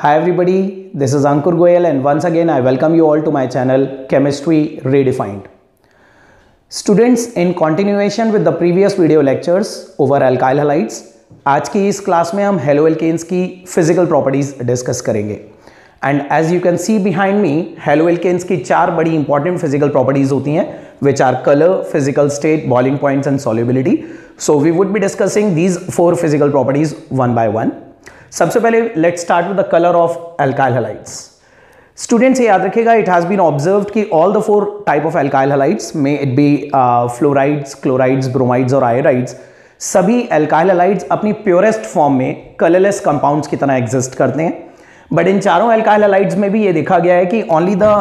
Hi everybody, this is Ankur Goyal and once again I welcome you all to my channel Chemistry Redefined. Students, in continuation with the previous video lectures over alkyl halides, आज की इस class में हम haloalkanes की physical properties discuss करेंगे. And as you can see behind me, haloalkanes की चार बड़ी इंपॉर्टेंट फिजिकल प्रॉपर्टीज होती हैं which are colour, physical state, boiling points and solubility. So we would be discussing these four physical properties one by one. सबसे पहले let's start with the colour of alkyl halides. Students ये याद रखिएगा, it has been observed कि all the four type of alkyl halides, may it be fluorides, chlorides, bromides और iodides, सभी alkyl halides अपनी purest form में colourless compounds की तरह एग्जिस्ट करते हैं. बट इन चारों अल्काइल हैलाइड्स में भी ये देखा गया है कि only the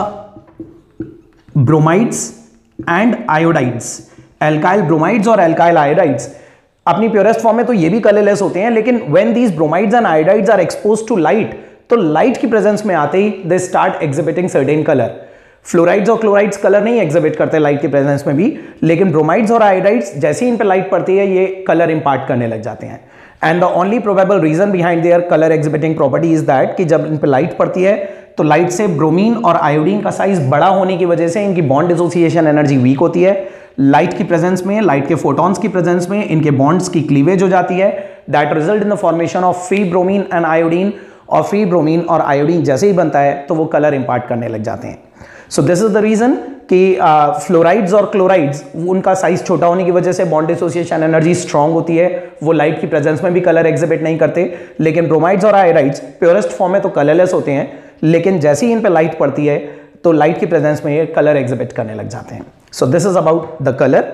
bromides and iodides, alkyl bromides और अल्काइल आयोडाइड्स अपनी प्योरेस्ट फॉर्म में तो ये भी कलरलेस होते हैं, लेकिन when these bromides and iodides are exposed to light, तो लाइट की प्रेजेंस में आते ही they start exhibiting certain colour. Fluorides और क्लोराइड्स कलर नहीं एग्जिबिट करते लाइट की प्रेजेंस में भी, लेकिन ब्रोमाइड्स और आयोडाइड्स जैसे ही इन पे लाइट पड़ती है ये कलर इंपार्ट करने लग जाते हैं. And the only probable reason behind their colour exhibiting property is that कि जब इन पे लाइट पड़ती है तो लाइट से ब्रोमीन और आयोडीन का साइज बड़ा होने की वजह से इनकी बॉन्ड डिसोसिएशन एनर्जी वीक होती है. लाइट की प्रेजेंस में, लाइट के फोटॉन्स की प्रेजेंस में इनके बॉन्ड्स की क्लीवेज हो जाती है. That result in the formation of free bromine and iodine, और फ्री ब्रोमीन और आयोडीन जैसे ही बनता है तो वो कलर इंपार्ट करने लग जाते हैं. So this is the reason कि फ्लोराइड्स और क्लोराइड्स, उनका साइज छोटा होने की वजह से बॉन्ड डिसोसिएशन एनर्जी स्ट्रांग होती है, वो लाइट की प्रेजेंस में भी कलर एग्जिबिट नहीं करते. लेकिन ब्रोमाइड्स और आयोडाइड्स प्योरेस्ट फॉर्म में तो कलरलेस होते हैं, लेकिन जैसे ही इन पे लाइट पड़ती है तो लाइट की प्रेजेंस में ये कलर एग्जिबिट करने लग जाते हैं. So this is about the colour.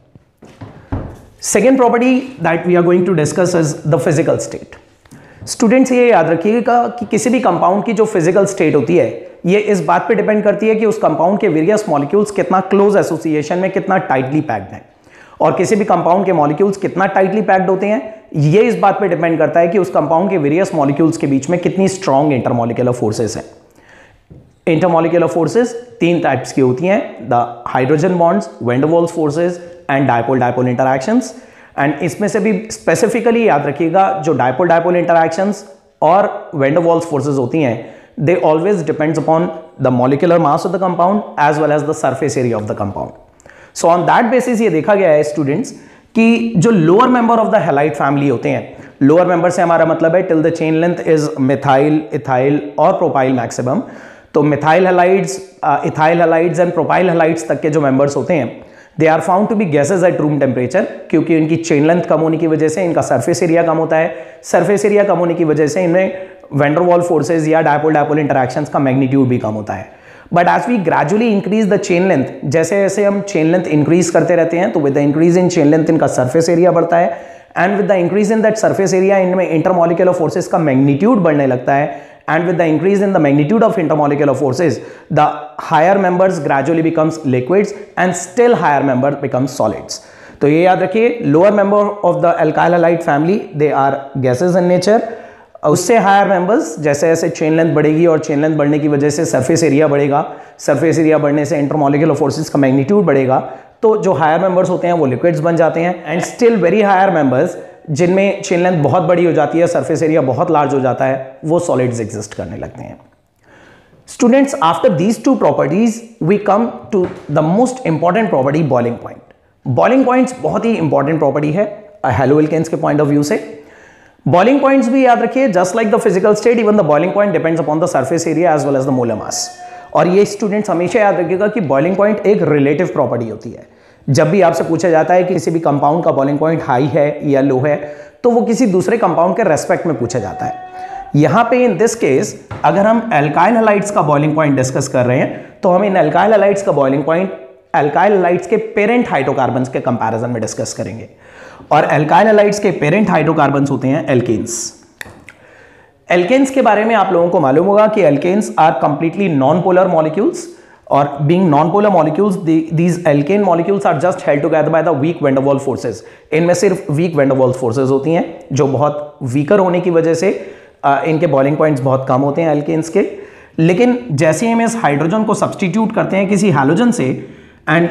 Second property that we are going to discuss is the physical state. Students ये याद रखिएगा कि किसी भी कंपाउंड की जो फिजिकल स्टेट होती है ये इस बात पे डिपेंड करती है कि उस कंपाउंड के वेरियस मॉलिक्यूल्स कितना क्लोज एसोसिएशन में, कितना टाइटली पैक्ड है. और किसी भी कंपाउंड के मॉलिक्यूल्स कितना टाइटली पैक्ड होते हैं ये इस बात पे डिपेंड करता है कि उस कंपाउंड के वेरियस मॉलिक्यूल्स के बीच में कितनी स्ट्रॉन्ग इंटरमॉलिक्यूलर फोर्सेस हैं. इंटरमॉलिक्यूलर फोर्सेस तीन टाइप्स की होती हैं, the hydrogen bonds, van der Waals forces and dipole dipole interactions. And इसमें से भी स्पेसिफिकली याद रखिएगा जो डायपोल डायपोल इंटरैक्शंस और वैन डर वाल्स फोर्सेस होती हैं, they always depends upon the molecular mass of the compound as well as the surface area of the compound. So on that basis ये देखा गया है स्टूडेंट्स कि जो lower member of the halide family होते हैं, लोअर मेंबर से हमारा मतलब है till the chain length is methyl, ethyl और प्रोपाइल मैक्सिमम. तो methyl halides, ethyl halides and propyl halides तक के जो मेंबर्स होते हैं they are found to be gases at room temperature, क्योंकि इनकी चेन लेंथ कम होने की वजह से इनका सरफेस एरिया कम होता है. सरफेस एरिया कम होने की वजह से इनमें वैन डर वाल फोर्सेज या डायपोल डायपोल इंटरैक्शंस का मैग्नीट्यूड भी कम होता है. But as we gradually increase the chain length, जैसे जैसे हम चेन लेंथ इंक्रीज करते रहते हैं तो with the increase in chain length इनका सरफेस एरिया बढ़ता है, and with the increase in that surface area इनमें इंटरमॉलिक्यूलर फोर्सेज का मैग्नीट्यूड बढ़ने लगता है. And with the increase in the magnitude of intermolecular forces, the higher members gradually becomes liquids and still higher member becomes solids. तो ये याद रखिए, lower member of the alkyl halide family they are gases in nature. उससे higher members, जैसे जैसे chain length बढ़ेगी और chain length बढ़ने की वजह से सरफेस एरिया बढ़ेगा, सरफेस एरिया बढ़ने से इंटरमॉलिक्यूलर फोर्सेस का मैग्नीट्यूड बढ़ेगा, तो जो हायर मेंबर्स होते हैं वो लिक्विड्स बन जाते हैं. And still very higher members जिनमें चेन लेंथ बहुत बड़ी हो जाती है, सरफेस एरिया बहुत लार्ज हो जाता है, वो सॉलिड्स एग्जिस्ट करने लगते हैं. Students, after these two properties we come to the most important property, boiling point. Boiling points बहुत ही इंपॉर्टेंट प्रॉपर्टी है हेलोएल्केन्स के पॉइंट ऑफ व्यू से. बॉइलिंग पॉइंट्स भी याद रखिए, just like the physical state, even the boiling point depends upon the surface area as well as the molar mass. और ये स्टूडेंट्स हमेशा याद रखिएगा कि बॉइलिंग पॉइंट एक रिलेटिव प्रॉपर्टी होती है. जब भी आपसे पूछा जाता है कि किसी भी कंपाउंड का बॉइलिंग पॉइंट हाई है या लो है, तो वो किसी दूसरे कंपाउंड के रेस्पेक्ट में पूछा जाता है. यहां पे इन दिस केस अगर हम अल्काइल हैलाइड्स का बॉइलिंग पॉइंट डिस्कस कर रहे हैं तो हम इन अल्काइल हैलाइड्स का बॉइलिंग पॉइंट अल्काइल हैलाइड्स के पेरेंट हाइड्रोकार्बन्स के कंपैरिजन में डिस्कस करेंगे. और अल्काइल हैलाइड्स के पेरेंट हाइड्रोकार्बन्स होते हैं एल्केन्स. एल्केन्स के बारे में आप लोगों को मालूम होगा कि alkanes are completely non polar molecules, और being non-polar molecules, these alkane molecules are just held together by the weak van der Waals forces. इनमें सिर्फ weak van der Waals forces होती हैं जो बहुत weaker होने की वजह से इनके boiling points बहुत कम होते हैं alkanes के. लेकिन जैसे हम इस हाइड्रोजन को सब्सटीट्यूट करते हैं किसी हैलोजन से and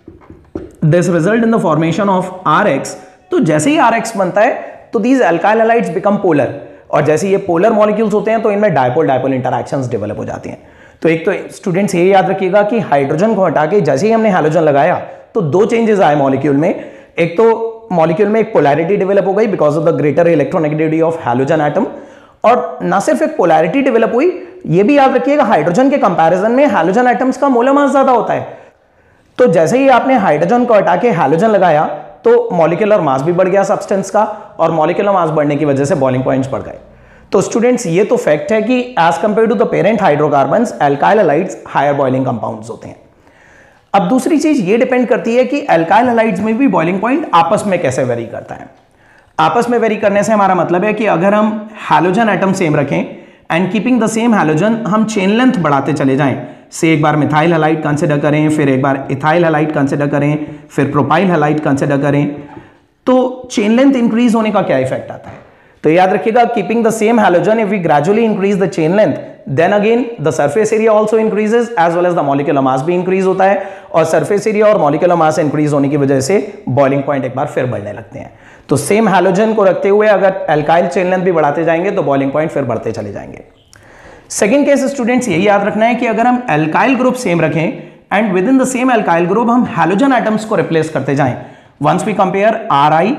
this result in the formation of RX, तो जैसे ही RX बनता है तो these alkyl halides become polar. और जैसे ये पोलर मॉलिक्यूल्स होते हैं तो इनमें डायपोल डायपोल इंटरैक्शंस डेवलप हो जाती हैं। तो एक तो स्टूडेंट्स ये याद रखिएगा कि हाइड्रोजन को हटा के जैसे ही हमने हैलोजन लगाया तो दो चेंजेस आए मॉलिक्यूल में। एक तो मॉलिक्यूल में एक पोलैरिटी डेवलप हो गई because of the greater electronegativity of halogen atom, और ना सिर्फ एक पोलैरिटी डेवलप हुई, ये भी याद रखिएगा हाइड्रोजन के कंपैरिजन में हैलोजन एटम्स का मोलर मास ज्यादा होता है। तो जैसे ही आपने हाइड्रोजन को हटा के हैलोजन लगाया तो मॉलिक्यूलर मास भी बढ़ गया सब्सटेंस का, और मॉलिक्यूलर मास बढ़ने की वजह से बॉइलिंग पॉइंट्स बढ़ गए। तो स्टूडेंट्स ये तो फैक्ट है कि as compare to the parent hydrocarbons alkyl halides higher boiling compounds होते हैं। अब दूसरी चीज ये डिपेंड करती है कि एल्काइल हैलाइड्स में भी बॉइलिंग पॉइंट आपस में कैसे वेरी करता है। आपस में वेरी करने से हमारा मतलब है कि अगर हम हैलोजन एटम सेम रखें and keeping the same halogen हम चेन लेंथ बढ़ाते चले जाएं, से एक बार मिथाइल हैलाइड कंसिडर करें, फिर एक बार इथाइल हैलाइड कंसिडर करें, फिर प्रोपाइल हैलाइड कंसिडर करें, तो चेन लेंथ इंक्रीज होने का क्या इफेक्ट आता है। तो याद रखिएगा keeping the same halogen if we gradually increase the chain length then again the surface area also increases as well as the molecular mass भी इंक्रीज होता है, और सरफेस एरिया और मॉलिक्यूलर मास इंक्रीज होने की वजह से बॉइलिंग पॉइंट एक बार फिर बढ़ने लगते हैं। तो सेम हैलोजन को रखते हुए अगर एल्काइल चेन लेंथ भी बढ़ाते जाएंगे तो बॉइलिंग पॉइंट फिर बढ़ते चले जाएंगे। सेकेंड केस स्टूडेंट्स यही याद रखना है कि अगर हम एल्काइल ग्रुप सेम रखें and with in the same alkyl group हम हैलोजन एटम्स को रिप्लेस करते जाएं, once we compare RI,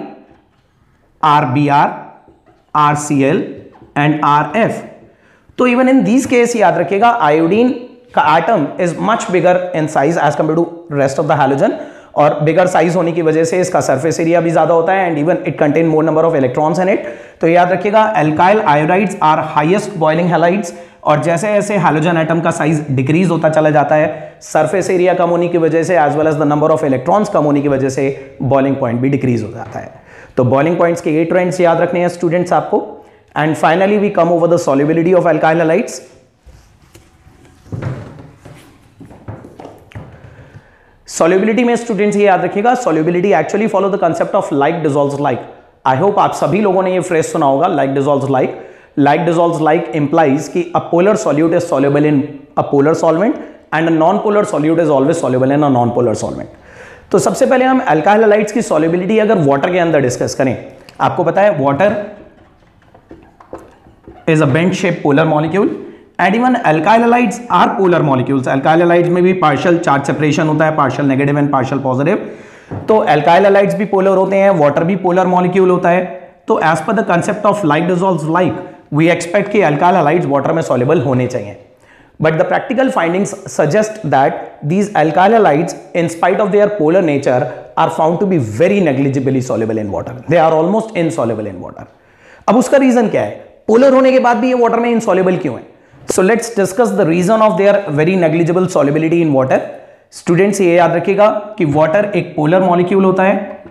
RBr, RCl and RF, तो इवन इन दीज केस याद रखिएगा आयोडीन का atom is much bigger in size as compare to rest of the halogen, और bigger size होने की वजह से इसका सरफेस एरिया भी ज्यादा होता है and even it contain more number of electrons in it. तो याद रखिएगा alkyl iodides are highest boiling halides, और जैसे जैसे हैलोजन एटम का साइज डिक्रीज होता चला जाता है सरफेस एरिया कम होने की वजह से as well as the number of electrons कम होने की वजह से बॉइलिंग पॉइंट भी डिक्रीज हो जाता है। तो बॉइलिंग पॉइंट्स के ये ट्रेंड्स याद रखने हैं स्टूडेंट्स आपको। And finally we come over the solubility of alkyl halides. Solubility में स्टूडेंट्स ये याद रखिएगा, solubility actually follow the concept of like dissolves like. I hope आप सभी लोगों ने ये फ्रेज सुना होगा, like dissolves like. Like dissolves like implies कि a polar solute is soluble in a polar solvent and a non polar solute is always soluble in a non polar solvent. तो सबसे पहले हम एल्काइल हैलाइड्स की solubility अगर water के अंदर discuss करें, आपको पता है water is a bent shape polar molecule and even alkyl halides are polar molecules. Alkyl halides में भी पार्शियल चार्ज सेपरेशन होता है, partial negative and partial positive. तो एल्काइल हैलाइड्स भी पोलर होते हैं, वाटर भी पोलर मॉलिक्यूल होता है। तो as per the concept of like dissolves like we expect कि एल्काइल हैलाइड्स वाटर में सॉल्युबल होने चाहिए, but the practical findings suggest that these alkyl halides in spite of their polar nature are found to be very negligibly soluble in water. They are almost insoluble in water. अब उसका reason क्या है, polar होने के बाद भी ये water में इनसॉल्युबल क्यों है? So let's discuss the reason of their very negligible solubility in water. Students ये याद रखिएगा कि वाटर एक पोलर मॉलिक्यूल होता है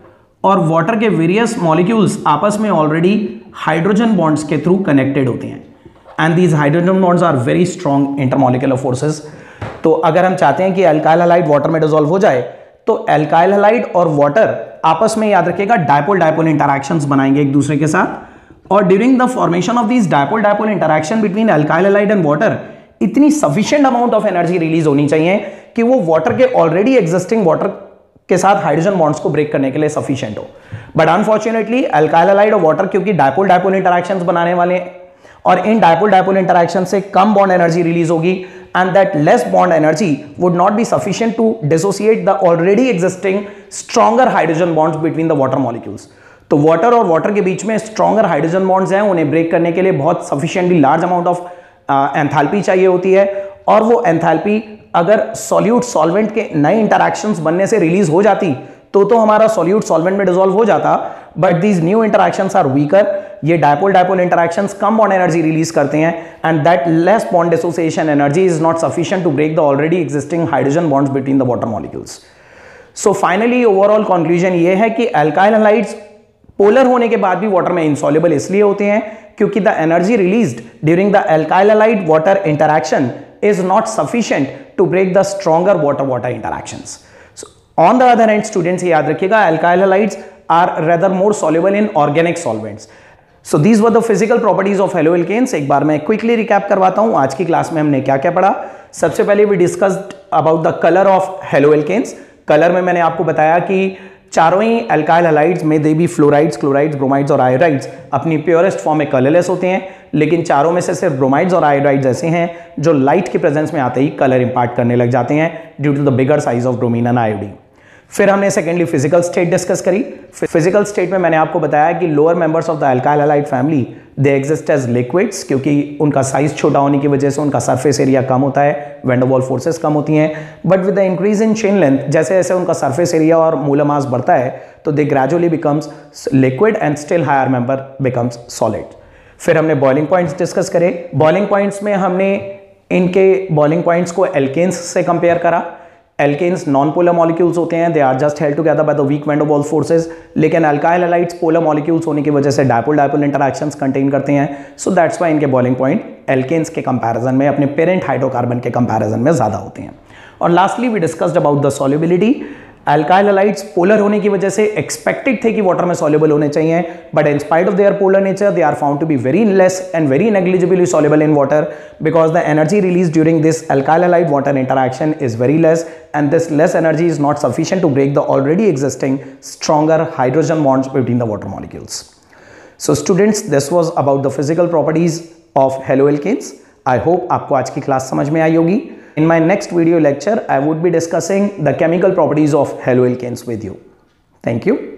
और वाटर के वेरियस मॉलिक्यूल्स आपस में ऑलरेडी हाइड्रोजन बॉन्ड्स के थ्रू कनेक्टेड होते हैं and these hydrogen bonds are very strong intermolecular forces. तो अगर हम चाहते हैं कि एल्काइल हैलाइड वाटर में डिसॉल्व हो जाए तो एल्काइल हैलाइड और वाटर आपस में याद रखिएगा डायपोल डायपोल इंटरैक्शंस बनाएंगे एक दूसरे के साथ, और during the formation of these dipole dipole interaction between alkyl halide and water इतनी sufficient amount of energy release होनी चाहिए कि वो वाटर के ऑलरेडी एग्जिस्टिंग वाटर के साथ हाइड्रोजन बॉन्ड्स को ब्रेक करने के लिए सफिशिएंट हो। बट अनफॉर्चुनेटली एल्काइल हैलाइड और वाटर क्योंकि डायपोल डायपोल इंटरैक्शंस बनाने वाले और इन डायपोल डायपोल इंटरैक्शन से कम बॉन्ड एनर्जी रिलीज होगी and that less bond energy would not be sufficient to dissociate the already existing stronger hydrogen bonds between the water molecules. तो water और water के बीच में स्ट्रॉन्गर हाइड्रोजन बॉन्ड्स हैं, उन्हें ब्रेक करने के लिए बहुत sufficiently large amount of enthalpy चाहिए होती है, और वो एंथैल्पी अगर सॉल्यूट सॉल्वेंट के नए इंटरैक्शंस बनने से रिलीज हो जाती तो हमारा सॉल्यूट सॉल्वेंट में डिसॉल्व हो जाता, but these new interactions are weaker. ये डायपोल डायपोल इंटरैक्शंस कम बॉन्ड एनर्जी रिलीज करते हैं and that less bond dissociation energy is not sufficient to break the already existing hydrogen bonds between the water molecules. So finally overall conclusion ये है कि alkyl halides polar होने के बाद भी वाटर में इनसॉल्युबल इसलिए होते हैं क्योंकि the energy released during the alkyl halide water interaction is not sufficient to break the stronger water water interactions. On the other hand, students याद रखिएगा alkyl halides are rather more soluble in organic solvents. So these were the physical properties of haloalkanes. एक बार मैं quickly recap करवाता हूँ आज की class में हमने क्या क्या पढ़ा। सबसे पहले we discussed about the color of haloalkanes. Colour में मैंने आपको बताया कि चारों ही अल्काइल हैलाइड्स में दे भी फ्लोराइड्स, क्लोराइड्स, ब्रोमाइड्स और आयोडाइड्स अपनी प्योरेस्ट फॉर्म में कलरलेस होते हैं, लेकिन चारों में से सिर्फ ब्रोमाइड्स और आयोडाइड्स ऐसे हैं जो लाइट के प्रेजेंस में आते ही कलर इंपार्ट करने लग जाते हैं due to the bigger size of bromine and iodine. फिर हमने सेकेंडली फिजिकल स्टेट डिस्कस करी। फिजिकल स्टेट में मैंने आपको बताया कि lower members of the alkyl halide family they exist as liquids, क्योंकि उनका साइज छोटा होने की वजह से उनका सरफेस एरिया कम होता है, वैन डर वाल्स फोर्सेस कम होती हैं। But with the increase in chain length, जैसे जैसे उनका सरफेस एरिया और मोलर मास बढ़ता है तो they gradually becomes liquid and still higher member becomes solid. फिर हमने बॉइलिंग पॉइंट्स डिस्कस करे। बॉइलिंग पॉइंट्स में हमने इनके बॉइलिंग पॉइंट्स को एल्केन्स से कंपेयर करा। एल्केन्स नॉन पोलर मॉलिक्यूल्स होते हैं, they are just held together by the weak van der Waals forces, लेकिन अल्काइल हैलाइड्स पोलर मॉलिक्यूल्स होने की वजह से डायपोल डायपोल इंटरैक्शंस कंटेन करते हैं, सो दैट्स व्हाई इनके बॉइलिंग पॉइंट एल्केन्स के कंपैरिजन में, अपने पेरेंट हाइड्रोकार्बन के कंपैरिजन में ज्यादा होते हैं। और lastly we discussed about the solubility. Alkyl halides polar होने की वजह से एक्सपेक्टेड थे कि वाटर में सॉल्युबल होने चाहिए, but in spite of their polar nature they are found to be very less and very negligibly soluble in water because the energy released during this alkyl halide water interaction is very less, and this less energy is not sufficient to break the already existing stronger hydrogen bonds between the water molecules. So students, this was about the physical properties of haloalkanes. I hope आपको आज की class समझ में आई होगी। In my next video lecture, I would be discussing the chemical properties of haloalkanes with you. Thank you.